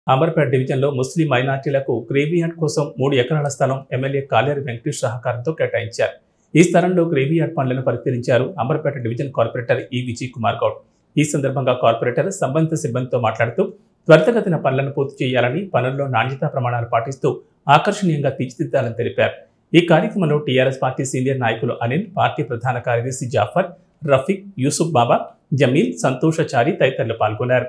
అంబర్పేట డివిజన్లో ముస్లిం మైనార్టీలకు గ్రేవీయార్డ్ కోసం 3 ఎకరాల స్థలం ఎమ్మెల్యే కాలేరు వెంకటేష్ సహకారంతో కేటాయించారు. ఈ స్థలంలో గ్రేవీయార్డ్ పనులను పరిశీలించారు అంబర్పేట డివిజన్ కార్పొరేటర్ ఈ విజయ్ కుమార్ గౌడ్. ఈ సందర్భంగా కార్పొరేటర్ సంబంధిత సిబ్బందితో మాట్లాడుతూ త్వరితగతిన పనులను పూర్తి చేయాలని, పనుల్లో నాణ్యతా ప్రమాణాలు పాటిస్తూ ఆకర్షణీయంగా తీర్చిదిద్దాలని తెలిపారు. ఈ కార్యక్రమంలో టీఆర్ఎస్ పార్టీ సీనియర్ నాయకులు అనిల్, పార్టీ ప్రధాన కార్యదర్శి జాఫర్, రఫీక్, యూసుఫ్ బాబా, జమీల్, సంతోషచారి తదితరులు పాల్గొన్నారు.